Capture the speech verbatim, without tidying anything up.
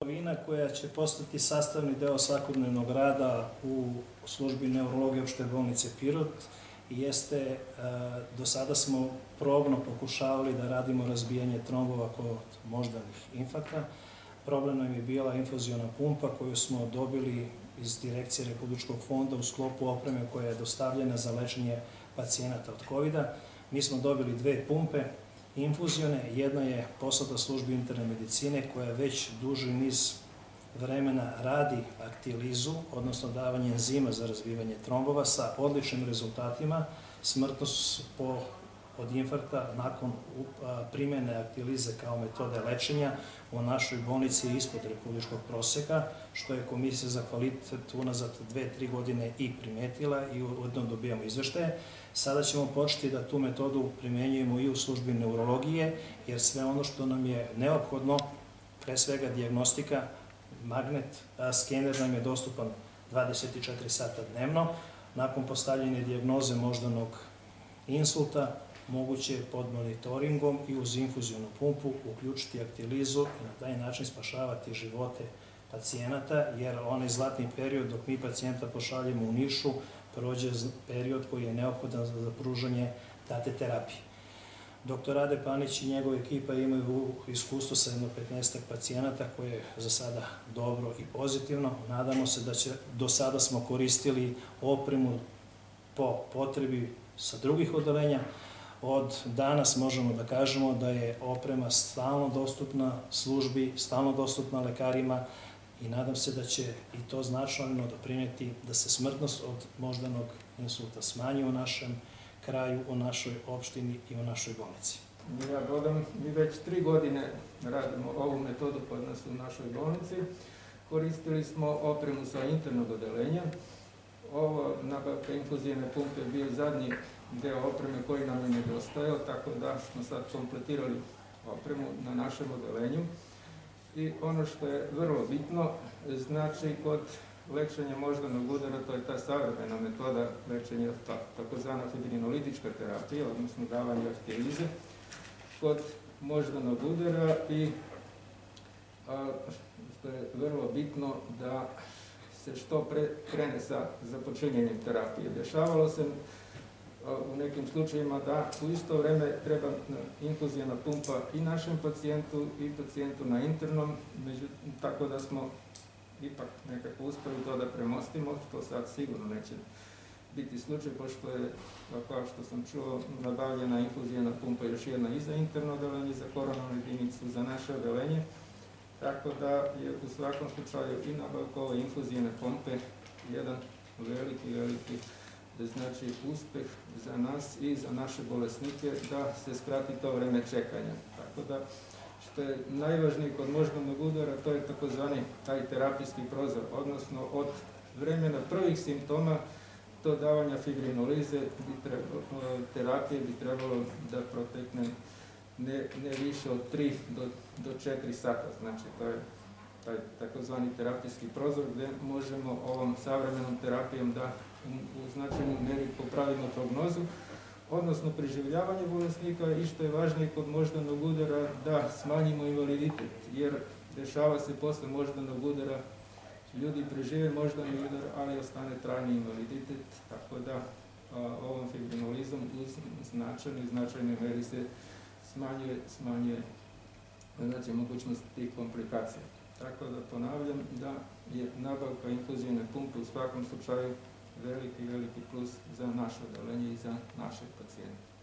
Novina koja će postati sastavni deo svakodnevnog rada u službi neurologije Opšte bolnice Pirot jeste, do sada smo probno pokušavali da radimo razbijanje trombova kod moždanih infarkta. Problem nam je bila infuziona pumpa koju smo dobili iz Direkcije Republičkog fonda u sklopu opreme koja je dostavljena za lečenje pacijenata od kovida. Mi smo dobili dve pumpe infuzione, jedna je poslata službi interne medicine koja već duži niz vremena radi aktilizu, odnosno davanje enzima za razbivanje trombova sa odličnim rezultatima. Smrtnost od infarkta nakon primjene aktilize kao metode lečenja u našoj bolnici je ispod republičkog proseka, što je Komisija za kvalitet unazad dve, tri godine i primetila i ujedno dobijamo izveštaje. Sada ćemo početi da tu metodu primenjujemo i u službi neurologije, jer sve ono što nam je neophodno, pre svega dijagnostika, magnet, skener nam je dostupan dvadeset četiri sata dnevno. Nakon postavljene dijagnoze moždanog insulta, moguće je pod monitoringom i uz infuzijonu pumpu uključiti aktilizu i na taj način spašavati živote pacijenata, jer onaj zlatni period dok mi pacijenta pošaljemo u Nišu prođe period koji je neophodan za pružanje date terapije. Doktor Rade Panić i njegova ekipa imaju iskustvo sa jedno petnaestak pacijenata koje je za sada dobro i pozitivno. Nadamo se da će, do sada smo koristili opremu po potrebi sa drugih odeljenja. Od danas možemo da kažemo da je oprema stalno dostupna službi, stalno dostupna lekarima i nadam se da će i to značajno doprineti da se smrtnost od moždanog insulta smanji u našem kraju, u našoj opštini i u našoj bolnici. Ja dodam, mi već tri godine radimo ovu metodu kod nas u našoj bolnici. Koristili smo opremu sa internog odeljenja. Ovo nabavka infuzijene pumpe je bio zadnji deo opreme koji nam je nedostajao, tako da smo sad kompletirali opremu na našem odelenju. I ono što je vrlo bitno, znači kod lečenja moždanog udara, to je ta savremena metoda lečenja, takozvana fibrinolitička terapija, odnosno davanje aktilize kod moždanog udara i što je vrlo bitno da se što pre krene sa započinjenjem terapije. Dešavalo se u nekim slučajima da u isto vreme treba infuzijena pumpa i našem pacijentu i pacijentu na internom, tako da smo ipak nekako uspeli to da premostimo, što sad sigurno neće biti slučaj, pošto je, kao što sam čuo, nabavljena infuzijena pumpa još jedna i za interno odeljenje, za koronarnu jedinicu, za naše odeljenje, tako da je u svakom slučaju i nabavka ove infuzijene pumpe jedan veliki, veliki znači uspeh za nas i za naše bolesnike da se skrati to vreme čekanja. Tako da, što je najvažnije kod moždanog udara, to je takozvani taj terapijski prozor, odnosno od vremena prvih simptoma do davanja fibrinolize terapije bi trebalo da protekne ne više od tri do četiri sata. Znači, to je taj takozvani terapijski prozor gde možemo ovom savremenom terapijom da u značajnoj meri popravimo prognozu, odnosno preživljavanje bolesnika i što je važnije kod moždanog udara da smanjimo invaliditet, jer dešava se posle moždanog udara, ljudi prežive moždani udar, ali ostane trajni invaliditet, tako da ovom fibrinolizom u značajnoj, značajnoj meri se smanjuje, smanjuje znači mogućnost tih komplikacija. Tako da ponavljam da je nabavka infuzijene pumpe u svakom slučaju veliki, veliki plus za naše odeljenje i za naše pacijente.